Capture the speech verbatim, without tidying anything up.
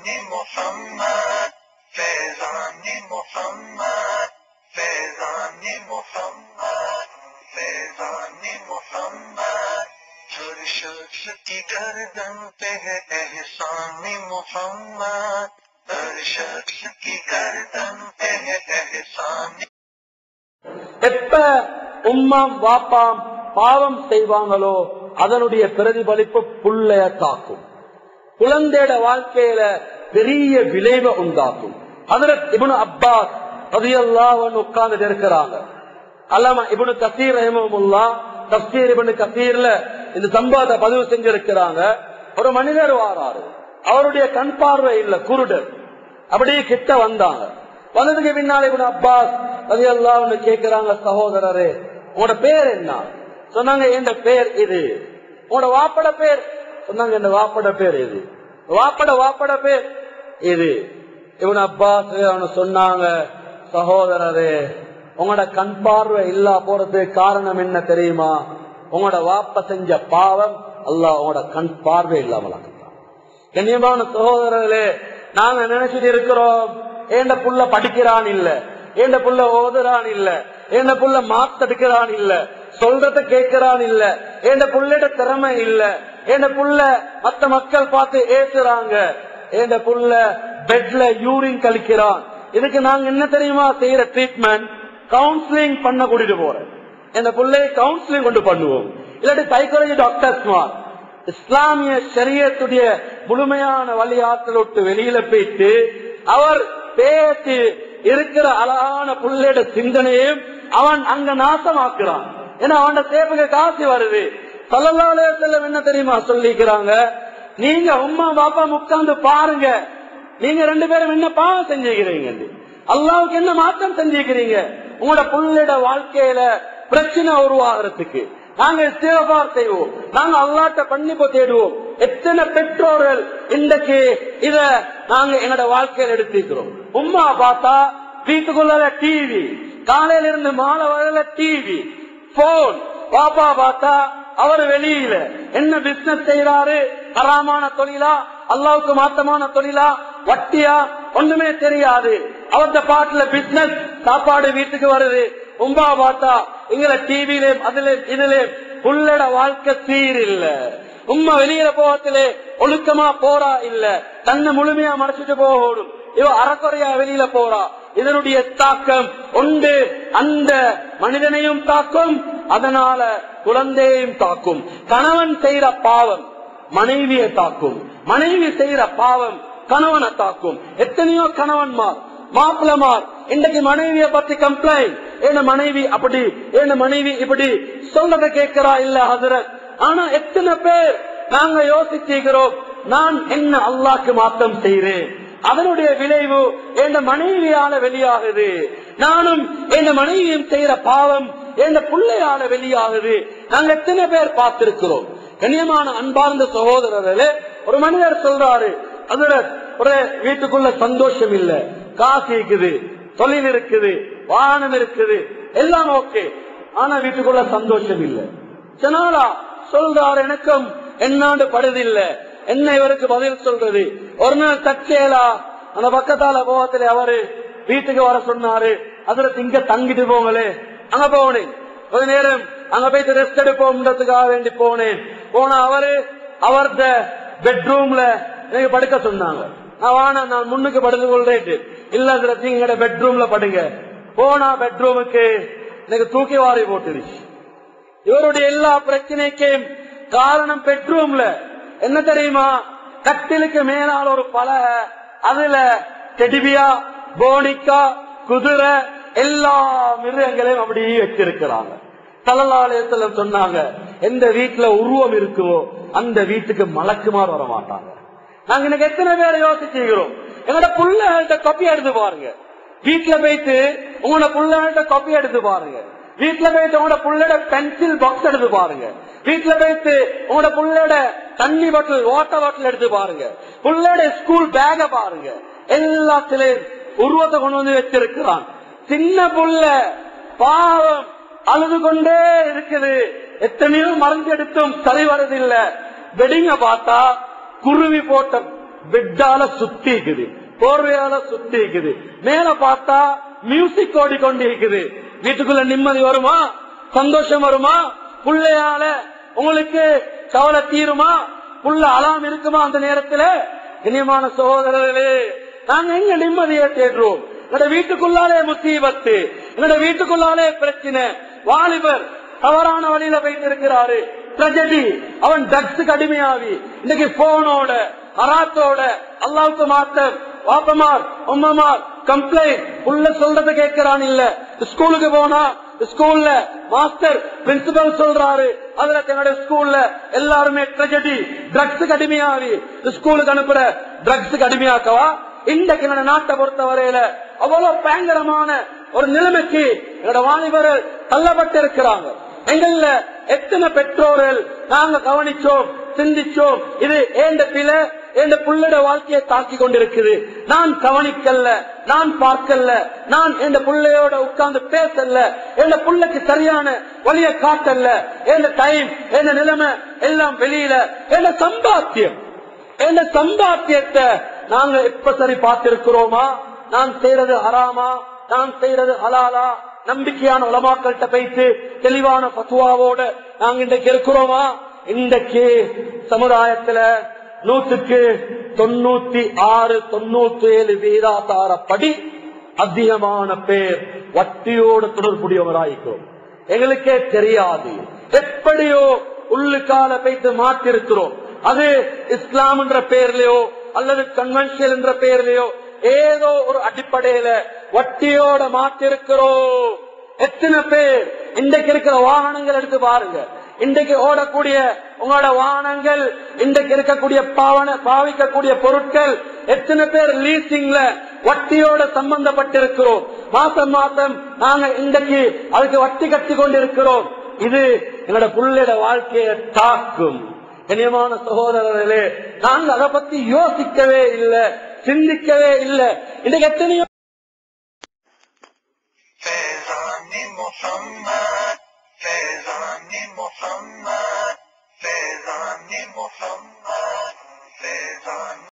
محمد فیضان محمد فیضان محمد فیضان محمد ہر شخص کی گردن پہ ہے احسان محمد ہر شخص کی گردن پہ ہے احسان. எப்ப உம்மாம் வாப்பாம் பாவம் செய்வாங்களோ அதனுடைய பிரதிபலிப்பு புள்ளைய தாக்கும். குழந்தையோட வாழ்க்கையில பெரிய விளைவை உண்டாக்கும். ஹஜ்ரத் இப்னு அப்பாஸ் ரலியல்லாஹு அன்ஹு உட்கார்ந்து இருக்கிறாங்க. அல்லாமா இப்னு கஸீர் ரஹிமஹுல்லாஹ் தஃப்சீர் இப்னு கஸீர்ல இந்த சம்பவத்தை பதிவு செஞ்சிருக்கிறாங்க. ஒரு மனிதர் வாராரு, அவருடைய கண் பார்வை இல்ல, குருடர். அப்படியே கிட்ட வந்தாங்க. வந்ததுக்கு பின்னால இப்னு அப்பாஸ் ரலியல்லாஹு அன்ஹு கேக்குறாங்க, சகோதரரே உங்களோட பேர் என்ன? சொன்னாங்க என் பேர் இது. உங்களோட வாப்பட பேர்? சொன்னாங்க என் வாப்பட பேர் இது. வாப்பட வாப்பட பேர் இது. இப்னு அப்பாஸ் சொன்னாங்க, சகோதரரே உங்களோட கண் பார்வை இல்லா போறதுக்கு காரணம் என்ன தெரியுமா? உங்களோட வாப்ப செஞ்ச பாவம் அல்லாஹ் உங்களோட கண் பார்வை இல்லாமல் ஆக்கிட்டான். கண்ணியமான சகோதரர்களே, நாங்க நினைச்சிட்டு இருக்கிறோம் ஏண்ட புள்ள படிக்கிறான் இல்ல, ஏண்ட புள்ள ஓதுறான் இல்ல, ஏண்ட புள்ள மார்க்ஸ் எடுக்கிறான் இல்ல, சொல்றத கேட்கிறான் இல்ல, ஏண்ட புள்ளோட திறமை இல்ல, ஏண்ட புள்ள மத்த மக்கள் பார்த்து ஏசுறாங்க, ஏண்ட புள்ள பெட்ல யூரின் கழிக்கிறான். இதுக்கு நாங்க என்ன தெரியுமா செய்யற ட்ரீட்மெண்ட்? கவுன்சிலிங் பண்ண கூட்டிட்டு போறேன். இந்த பிள்ளைய கவுன்சிலிங் கொண்டு பண்ணுவோம். இல்லாட்டி சைக்காலஜி டாக்டர்ஸ் இஸ்லாமிய ஷரியத்துடைய முழுமையான வழியாற்றல் விட்டு வெளியில போயிட்டு அவர் பேசி இருக்கிற அழகான புள்ளையோட சிந்தனையும் அவன் அங்க நாசமாக்குறான். ஏன்னா அவன் சேப்புக்கு காசு வருது. ஸல்லல்லாஹு அலைஹி வஸல்லம் என்ன தெரியுமா சொல்லிக்கிறாங்க? நீங்க உம்மா பாப்பா உட்கார்ந்து பாருங்க, நீங்க ரெண்டு பேரும் என்ன பாவம் செஞ்சுக்கிறீங்க, அல்லாஹ்வுக்கு என்ன மாற்றம் செஞ்சுக்கிறீங்க. உங்களோட புள்ளையோட வாழ்க்கையில பிரச்சனை உருவாகிறதுக்கு நாங்க இஸ்திக்ஃபார் செய்வோம், நாங்க அல்லாஹ்ட்ட மன்னிப்பு தேடுவோம். எத்தனை பெற்றோர்கள் இன்றைக்கு இத நாங்க எங்களோட வாழ்க்கையில எடுத்துக்கிறோம். உம்மா பார்த்தா வீட்டுக்குள்ள டிவி, காலையில இருந்து மாலை வரையில டிவி, போன். பாப்பா பார்த்தா அவர் வெளியில என்ன பிசினஸ் செய்யறாரு, ஹராமான தொழிலா அல்லாஹ்வுக்கு மாத்தமான தொழிலா வட்டியா ஒண்ணுமே தெரியாது. அவர்த பாட்டுல பிசினஸ், சாப்பாடு வீட்டுக்கு வருது. உம்பா பார்த்தா எங்களை டிவிலே அதுல இதுல புள்ளட வாழ்க்கை சீர் இல்ல. உம்மா வெளியில போகத்திலே ஒழுக்கமா போறா இல்ல, தன்னை முழுமையா மறைச்சிட்டு போகணும். இவ அறக்குறையா வெளியில போறா. இதனுடைய தாக்கம் உண்டு, அந்த மனிதனையும் தாக்கும், அதனால குழந்தையையும் தாக்கும். கணவன் செய்யற பாவம் மனைவியை தாக்கும், மனைவி செய்யற பாவம் கணவனை தாக்கும். எத்தனையோ கணவன்மார் மாப்பிளமார் இன்றைக்கு மனைவிய பத்தி கம்ப்ளைண்ட், என்ன மனைவி அப்படி, என்ன மனைவி இப்படி சொல்றத கேட்கிறா இல்ல ஹஜ்ரத். ஆனா எத்தனை பேர் நாங்க யோசிச்சுக்கிறோம், நான் என்ன அல்லாஹ்க்கு மாத்தம் செய்றேன், அதனுடைய விளைவு என் மனைவியால வெளியாகுது. நானும் என் மனைவியும் செய்யற பாவம் என் பிள்ளையால வெளியாகுது. நாங்க எத்தனை பேர் பார்த்திருக்கிறோம். கண்ணியமான அன்பார்ந்த சகோதரர்களே, ஒரு மனிதர் சொல்றாரு, அதுல ஒரு வீட்டுக்குள்ள சந்தோஷம் இல்ல, காசு இருக்குது, தொழில் இருக்குது, வாகனம் இருக்குது, எல்லாம் ஓகே, ஆனா வீட்டுக்குள்ள சந்தோஷம் இல்ல. சனாலா சொல்றாரு, எனக்கும் என்னாண்டு படுதில்ல. என்ன இவருக்கு பதில் சொல்றது? ஒரு நாள் தச்சேலா அந்த பக்கத்தால போகத்துல அவரு வீட்டுக்கு வர சொன்னாரு. அதுல இங்க தங்கிட்டு போங்களே. அங்க போனேன், கொஞ்ச நேரம் அங்க போயிட்டு ரெஸ்ட் எடுப்போம்ன்றதுக்காக வேண்டி போனேன். போனா அவரு அவர்த பெட்ரூம்ல எனக்கு படுக்க சொன்னாங்க. நான் வானா நான் முன்னுக்கு படுத்து கொள்றேன். இல்ல எங்கட பெட்ரூம்ல படுங்க. போனா பெட்ரூமுக்கு எனக்கு தூக்கி வாரி போட்டுருச்சு. இவருடைய எல்லா பிரச்சனைக்கும் காரணம் பெட்ரூம்ல என்ன தெரியுமா? கட்டிலுக்கு மேலால் ஒரு பலகை, அதுல டெடிபியா, போனிக்கா, குதிரை, எல்லா மிருகங்களையும் அப்படியே வச்சிருக்கிறாங்க. ஸல்லல்லாஹு அலைஹி வஸல்லம் சொன்னாங்க, எந்த வீட்டுல உருவம் இருக்குவோ அந்த வீட்டுக்கு மலக்குமார் வர மாட்டாங்க. நாங்க இன்னைக்கு எத்தனை பேரை யோசிச்சுக்கிறோம். எங்களோட புள்ளைகிட்ட காப்பி எடுத்து பாருங்க. வீட்டுல போயிட்டு உங்களோட புள்ளைகிட்ட காப்பி எடுத்து பாருங்க. வீட்டுல போயிட்டு உங்களோட புள்ளோட பென்சில் பாக்ஸ் எடுத்து பாருங்க. வீட்டுல போயிட்டு உங்களோட புள்ளோட தண்ணி பாட்டில், வாட்டர் பாட்டில் எடுத்து பாருங்க. புள்ளோட ஸ்கூல் பேக பாருங்க. எல்லாத்திலையும் உருவத்தை கொண்டு வந்து வச்சிருக்கிறான். சின்ன புள்ள பாவம் அழுது கொண்டே இருக்குது. எத்தனையோ மருந்து எடுத்தும் சரி வரதில்லை. வெடிங்க பார்த்தா குருவி போட்ட பெட்டால சுத்திக்குது, போர்வையால சுத்திக்குது, மேல பார்த்தா மியூசிக் ஓடிக்கொண்டிருக்குது. வீட்டுக்குள்ள நிம்மதி வருமா? சந்தோஷம் வருமா? புள்ளையால உங்களுக்கு கவலை தீருமா? புள்ள அலாம் இருக்குமா? அந்த நேரத்துல இனியமான சகோதரர்களே, நாங்க எங்க நிம்மதியை தேடுறோம்? எங்கட வீட்டுக்குள்ளாலே முசீபத்து, எங்கட வீட்டுக்குள்ளாலே பிரச்சனை. வாலிபர் தவறான வழியில வைத்திருக்கிறாரு, ட்ரெஜடி. அவன் ட்ரக்ஸுக்கு அடிமையாவி இன்னைக்கு போனோட ஹராத்தோட அல்லாவுக்கு மாத்தம் வாப்பமார் உம்மமார் கம்ப்ளைண்ட் உள்ள சொல்றதை கேட்கிறான் இல்ல. ஸ்கூலுக்கு போனா ஸ்கூல்ல மாஸ்டர் பிரின்சிபல் சொல்றாரு, அதுல தன்னுடைய ஸ்கூல்ல எல்லாருமே ட்ரெஜடி ட்ரக்ஸுக்கு அடிமையாவி ஸ்கூலுக்கு அனுப்புற ட்ரக்ஸுக்கு அடிமையாக்கவா? இன்றைக்கு என்னோட நாட்டை பொறுத்த வரையில அவ்வளவு பயங்கரமான ஒரு நிலைமைக்கு என்னோட வாலிபர்கள் தள்ளப்பட்டு இருக்கிறாங்க. எங்கள்ல எத்தனை பெற்றோர்கள் நாங்க கவனிச்சோம், சிந்திச்சோம், இது ஏண்ட பிள்ளை என் புள்ளட வாழ்க்கையை தாக்கி கொண்டிருக்குது, நான் கவனிக்கல, நான் பார்க்கல, நான் என் பிள்ளையோட உட்கார்ந்து பேசல, என் பிள்ளைக்கு சரியான வழியை காட்டல, என் டைம் என் நிலைமை எல்லாம் வெளியில, என் சம்பாத்தியம் என் சம்பாத்தியத்தை நாங்க எப்ப சரி பார்த்திருக்கிறோமா? நான் செய்யறது ஹராமா, நான் செய்யறது ஹலாலா? நம்பிக்கையான உலமாக்கள்கிட்ட போயிட்டு தெளிவான பத்துவாவோட நாங்க இன்றைக்கு இருக்கிறோமா? இன்றைக்கு சமுதாயத்துல நூற்றுக்கு தொண்ணூத்தி ஆறு தொண்ணூத்தி ஏழு வீதாதாரப்படி அதிகமான பேர் வட்டியோடு தொடர்புடையவராயிருக்கிறோம். எங்களுக்கே தெரியாது, எப்படியோ உள்ளுக்கால போயிட்டு மாற்றிருக்கிறோம். அது இஸ்லாம் என்ற பெயர்லயோ அல்லது கன்வென்ஷன் என்ற பெயர்லயோ ஏதோ ஒரு அடிப்படையில வட்டியோட மாற்றிருக்கிறோம். எத்தனை பேர் இன்றைக்கு இருக்கிற வாகனங்கள் எடுத்து பாருங்க, இன்றைக்கு ஓடக்கூடிய உங்களோட வாகனங்கள், இன்றைக்கு இருக்கக்கூடிய பாவன பாவிக்கக்கூடிய பொருட்கள், எத்தனை பேர் லீசிங்ல வட்டியோட சம்பந்தப்பட்டிருக்கிறோம். மாசம் மாசம் நாங்க இன்றைக்கு அதுக்கு வட்டி கட்டி கொண்டிருக்கிறோம். இது எங்களோட புள்ளையோட வாழ்க்கையை தாக்கும். கண்ணியமான சகோதரர்களே, நாங்க அதை பத்தி யோசிக்கவே இல்லை, சிந்திக்கவே இல்லை. இன்னைக்கு எத்தனையோ محمد فیضان محمد فیضان محمد فیضان